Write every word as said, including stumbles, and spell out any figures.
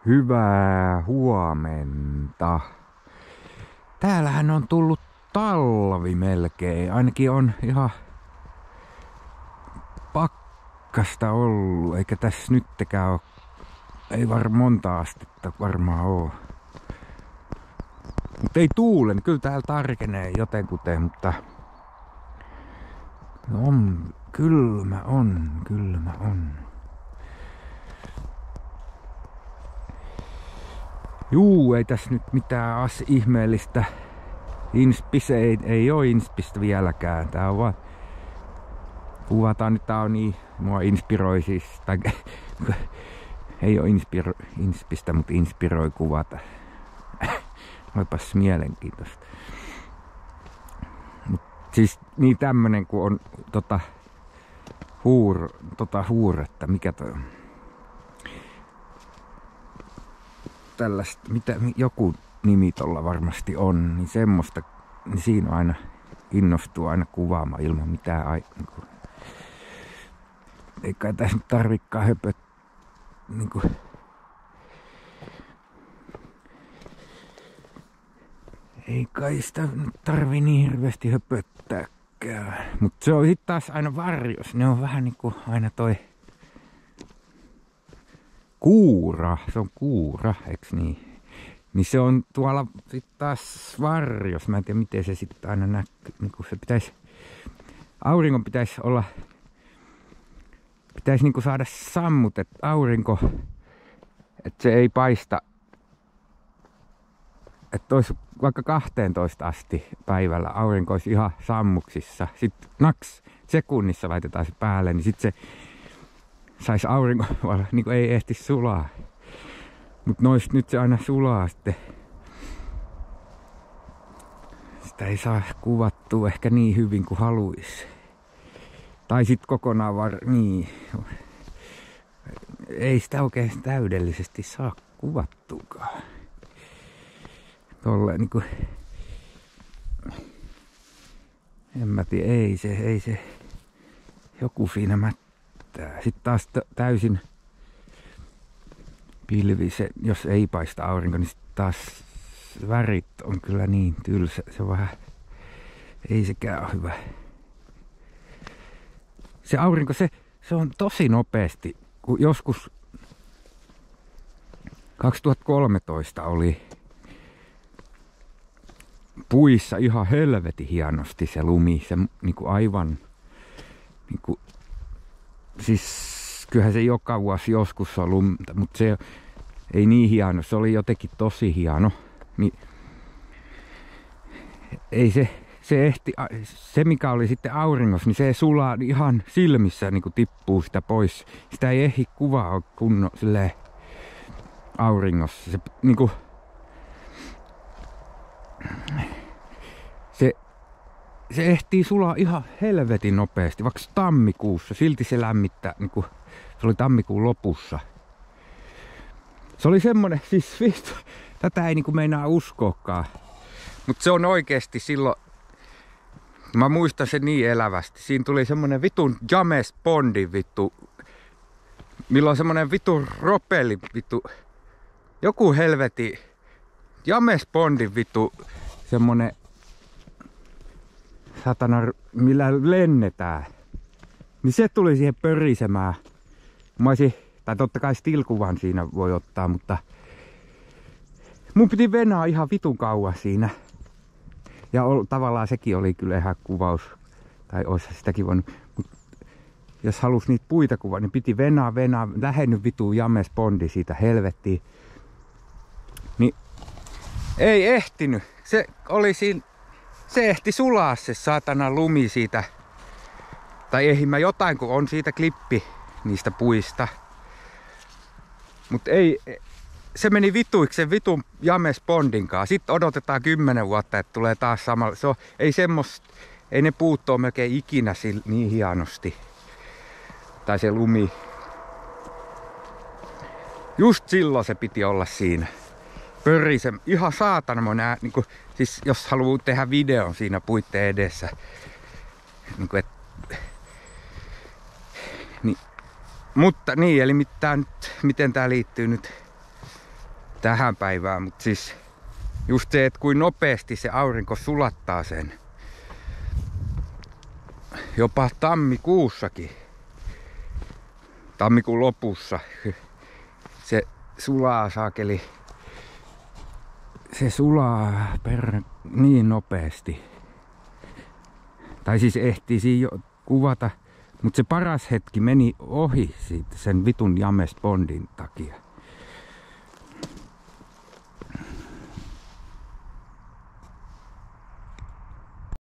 Hyvää huomenta. Täällähän on tullut talvi melkein. Ainakin on ihan pakkasta ollut. Eikä tässä nyttekään ole. Ei varmaan monta astetta varmaan oo. Mutta ei tuulen. Kyllä täällä tarkenee jotenkuten, mutta on, kylmä on, kylmä on. Juu, ei tässä nyt mitään as ihmeellistä. Inspis ei, ei oo inspistä vieläkään. Tää on vaan... Kuvataan nyt, tää on niin... Mua inspiroi siis... Tai, ei oo inspiro, inspistä, mutta inspiroi kuvata. Olipas mielenkiintoista. Mut siis niin tämmönen kun on tota... Huur... Tota huuretta. Mikä toi on? Tällaista, mitä joku nimi tolla varmasti on, niin semmoista, niin siinä aina innostuu aina kuvaamaan ilman mitään ai, niin kuin, ei kai tässä nyt tarvikaan höpöt, niin kuin, ei kai sitä tarvi niin hirveästi höpöttääkään, mutta se on sitten taas aina varjos, ne on vähän niinku aina toi kuura, se on kuura, eiks niin? Niin se on tuolla sit taas varjos. Mä en tiedä miten se sitten aina näkyy. Niin se pitäisi, auringon pitäisi olla, pitäisi niinku saada sammutet aurinko, että se ei paista, että olisi vaikka kahteentoista asti päivällä aurinko olisi ihan sammuksissa. Sitten naks sekunnissa laitetaan se päälle, niin sitten se saisi aurinko, niin kuin ei ehti sulaa. Mut noista nyt se aina sulaa sitten. Sitä ei saa kuvattua ehkä niin hyvin kuin haluaisi. Tai sit kokonaan var... Niin. Ei sitä oikein täydellisesti saa kuvattuakaan. Tolleen niinku... En mä tiedä, ei se, ei se... Joku siinä mättää. Sitten taas täysin... Pilvi, se, jos ei paista aurinko, niin taas värit on kyllä niin tylsä. Se on vähän, ei sekään ole hyvä. Se aurinko, se, se on tosi nopeasti. Kun joskus kaksituhattakolmetoista oli puissa ihan helvetin hienosti se lumi. Se niinku aivan, niinku, siis kyllähän se joka vuosi joskus on lumta, mutta se ei niin hieno. Se oli jotenkin tosi hieno. Niin ei se, se ehti, se mikä oli sitten auringossa, niin se sulaa ihan silmissä, niin kuin tippuu sitä pois. Sitä ei ehdi kuvaa kunnon silleen auringossa. Se niin kuin, se, se ehtii sulaa ihan helvetin nopeasti, vaikka tammikuussa. Silti se lämmittää, niin kuin, se oli tammikuun lopussa. Se oli semmonen, siis vittu, tätä ei niinku meinaa uskoakaan. Mut se on oikeesti silloin, mä muistan sen niin elävästi. Siinä tuli semmonen vitun James Bondin vittu, milloin semmonen vitun ropelli vittu, joku helveti, James Bondin vittu, semmonen, satana, millä lennetään. Niin se tuli siihen pörisemään. Mä olisin, tai totta kai stilkuvan siinä voi ottaa, mutta mun piti venaa ihan vitun kauan siinä. Ja ol, tavallaan sekin oli kyllä ihan kuvaus, tai olisi sitäkin voinut. Mut jos halus niitä puita kuvaa, niin piti venaa, venaa, lähennyt vitun James Bondi siitä helvettiin. Niin ei ehtinyt. Se oli siinä, se ehti sulaa se saatana lumi siitä. Tai eihin mä jotain, kun on siitä klippi niistä puista. Mut ei, se meni vituiksi sen vitun James Bondin kanssa. Sitten odotetaan kymmenen vuotta, että tulee taas samalla. Se on, ei semmos, ei ne puut oo melkein ikinä niin hienosti. Tai se lumi. Just silloin se piti olla siinä. Pörise, ihan saatana mä nää, niin kun, siis jos haluaa tehdä videon siinä puitten edessä. Niin kun, et, niin, mutta niin, eli mitään, miten tää liittyy nyt tähän päivään, mutta siis just se, että kuin nopeasti se aurinko sulattaa sen. Jopa tammikuussakin. Tammikuun lopussa. Se sulaa saakeli. Se sulaa per niin nopeasti. Tai siis ehtii jo kuvata. Mutta se paras hetki meni ohi siitä sen vitun James Bondin takia.